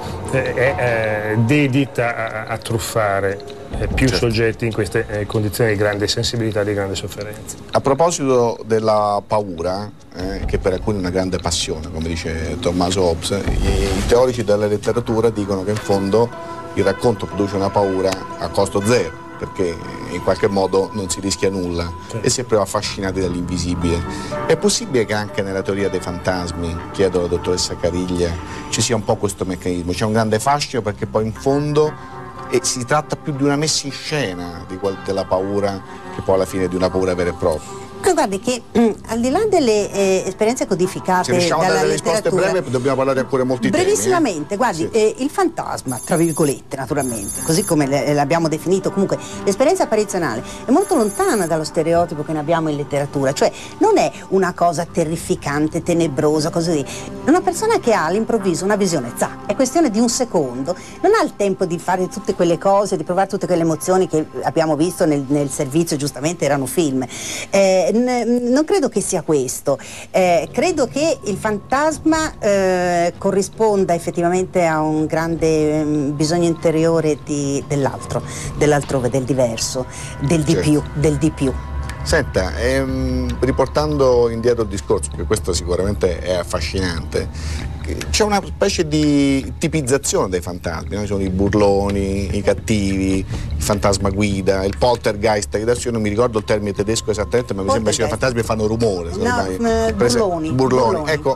è dedita a truffare più soggetti in queste condizioni di grande sensibilità, di grande sofferenza. A proposito della paura, che per alcuni è una grande passione, come dice Tommaso Hobbes, i teorici della letteratura dicono che in fondo il racconto produce una paura a costo zero, perché in qualche modo non si rischia nulla e si è proprio affascinati dall'invisibile. È possibile che anche nella teoria dei fantasmi, chiedo alla dottoressa Cariglia, ci sia un po' questo meccanismo? C'è un grande fascino perché poi in fondo si tratta più di una messa in scena della paura che poi alla fine di una paura vera e propria. Guardi che al di là delle esperienze codificate se riusciamo dalla a dare risposte brevi, dobbiamo parlare ancora molti temi. Brevissimamente, guardi, il fantasma, tra virgolette naturalmente, così come l'abbiamo definito, comunque l'esperienza apparizionale è molto lontana dallo stereotipo che ne abbiamo in letteratura, cioè non è una cosa terrificante, tenebrosa, così. Una persona che ha all'improvviso una visione, è questione di un secondo, non ha il tempo di fare tutte quelle cose, di provare tutte quelle emozioni che abbiamo visto nel servizio, giustamente erano film. Non credo che sia questo, credo che il fantasma corrisponda effettivamente a un grande bisogno interiore dell'altro, dell'altrove, del diverso, del di più. Senta, riportando indietro il discorso, che questo sicuramente è affascinante, c'è una specie di tipizzazione dei fantasmi, no? Ci sono i burloni, i cattivi, il fantasma guida, il poltergeist, adesso io non mi ricordo il termine tedesco esattamente, ma mi sembra che siano fantasmi che fanno rumore. Burloni. Ecco,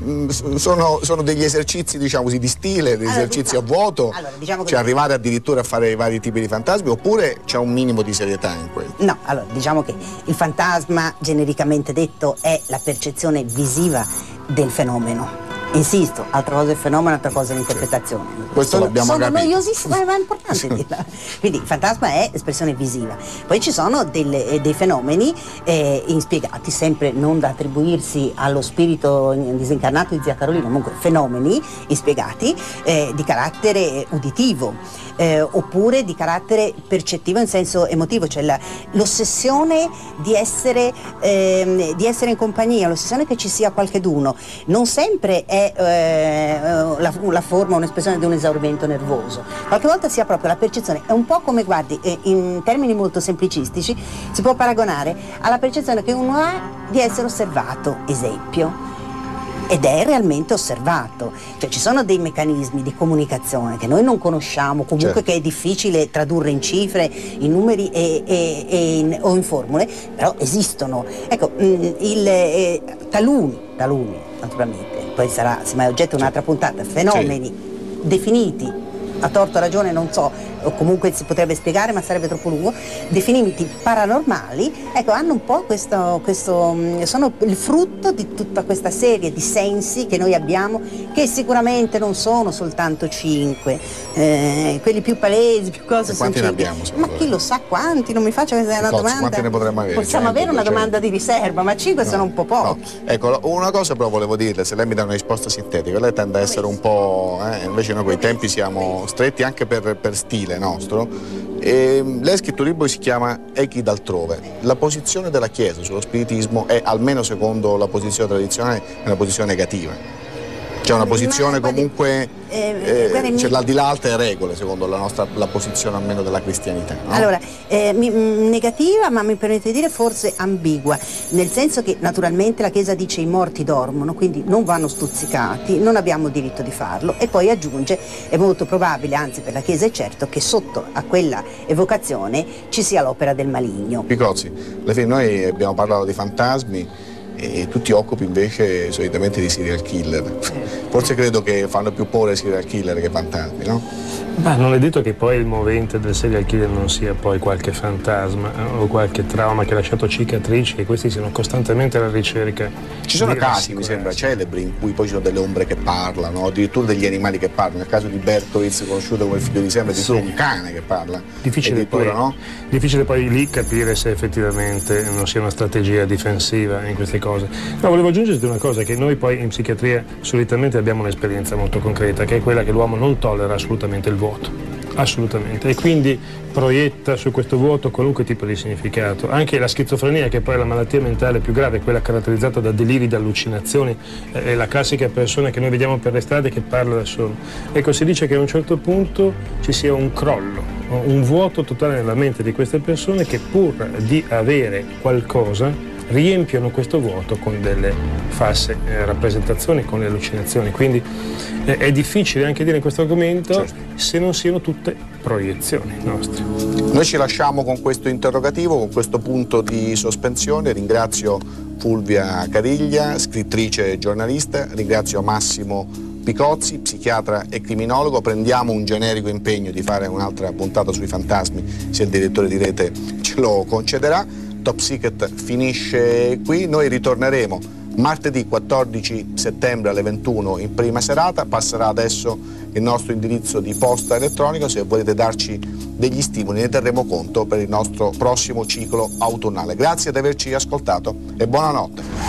sono degli esercizi, diciamo così, di stile, degli esercizi a vuoto, diciamo cioè arrivare addirittura a fare i vari tipi di fantasmi, oppure c'è un minimo di serietà in questo? No, allora diciamo che il fantasma, genericamente detto, è la percezione visiva del fenomeno. Insisto, altra cosa è il fenomeno, altra cosa è l'interpretazione. Questo l'abbiamo capito. Sono noiosissime, ma è importante dirla. Quindi il fantasma è espressione visiva. Poi ci sono dei fenomeni inspiegati, sempre non da attribuirsi allo spirito disincarnato di zia Carolina, comunque fenomeni inspiegati di carattere uditivo, oppure di carattere percettivo in senso emotivo, cioè l'ossessione di essere in compagnia, l'ossessione che ci sia qualcheduno. Non sempre è è la forma, un'espressione di un esaurimento nervoso. Qualche volta si ha proprio la percezione, è un po' come, guardi, in termini molto semplicistici, si può paragonare alla percezione che uno ha di essere osservato, esempio. Ed è realmente osservato, cioè ci sono dei meccanismi di comunicazione che noi non conosciamo, comunque che è difficile tradurre in cifre, in numeri o in formule, però esistono. Ecco, taluni naturalmente, poi sarà mai oggetto di un'altra puntata, fenomeni definiti, a torto a ragione non so, o comunque si potrebbe spiegare ma sarebbe troppo lungo, definiti paranormali, ecco, hanno un po' questo sono il frutto di tutta questa serie di sensi che noi abbiamo, che sicuramente non sono soltanto 5, quelli più palesi, più cose sono 5. Quanti ne abbiamo? Ma chi lo sa quanti, non mi faccia questa una domanda. Quanti ne potremmo avere? Possiamo avere una domanda di riserva, ma 5 sono un po' pochi. No. Ecco, una cosa però volevo dirle, se lei mi dà una risposta sintetica, lei tende a essere un po', invece noi con i tempi siamo stretti anche per stile nostro. Lei ha scritto un libro che si chiama Echi d'altrove. La posizione della Chiesa sullo spiritismo è, almeno secondo la posizione tradizionale, una posizione negativa. C'è una posizione comunque, c'è l'aldilà altre regole secondo la posizione almeno della cristianità, no? Allora, negativa, ma mi permette di dire forse ambigua, nel senso che naturalmente la Chiesa dice i morti dormono, quindi non vanno stuzzicati, non abbiamo diritto di farlo, e poi aggiunge è molto probabile, anzi per la Chiesa è certo, che sotto a quella evocazione ci sia l'opera del maligno. Picozzi, alla fine noi abbiamo parlato di fantasmi e tu ti occupi invece solitamente di serial killer. Forse credo che fanno più paura i serial killer che i fantasmi, no? Ma non è detto che poi il movente del serial killer non sia poi qualche fantasma o qualche trauma che ha lasciato cicatrici, e questi siano costantemente alla ricerca. Ci sono casi, mi sembra, celebri in cui poi ci sono delle ombre che parlano, addirittura degli animali che parlano. Nel caso di Berkowitz, conosciuto come il figlio di Sam, addirittura un cane che parla. Difficile poi lì capire se effettivamente non sia una strategia difensiva in queste cose. No, volevo aggiungerti una cosa, che noi poi in psichiatria solitamente abbiamo un'esperienza molto concreta, che è quella che l'uomo non tollera assolutamente il vuoto, assolutamente, e quindi proietta su questo vuoto qualunque tipo di significato. Anche la schizofrenia, che poi è la malattia mentale più grave, quella caratterizzata da deliri, da allucinazioni, è la classica persona che noi vediamo per le strade che parla da solo. Ecco, si dice che a un certo punto ci sia un crollo, un vuoto totale nella mente di queste persone, che pur di avere qualcosa riempiono questo vuoto con delle false rappresentazioni, con le allucinazioni. Quindi è difficile anche dire in questo argomento se non siano tutte proiezioni nostre. Noi ci lasciamo con questo interrogativo, con questo punto di sospensione. Ringrazio Fulvia Cariglia, scrittrice e giornalista, ringrazio Massimo Picozzi, psichiatra e criminologo. Prendiamo un generico impegno di fare un'altra puntata sui fantasmi, se il direttore di rete ce lo concederà. Top Secret finisce qui, noi ritorneremo martedì 14 settembre alle 21 in prima serata. Passerà adesso il nostro indirizzo di posta elettronico, se volete darci degli stimoli ne terremo conto per il nostro prossimo ciclo autunnale. Grazie di averci ascoltato e buonanotte.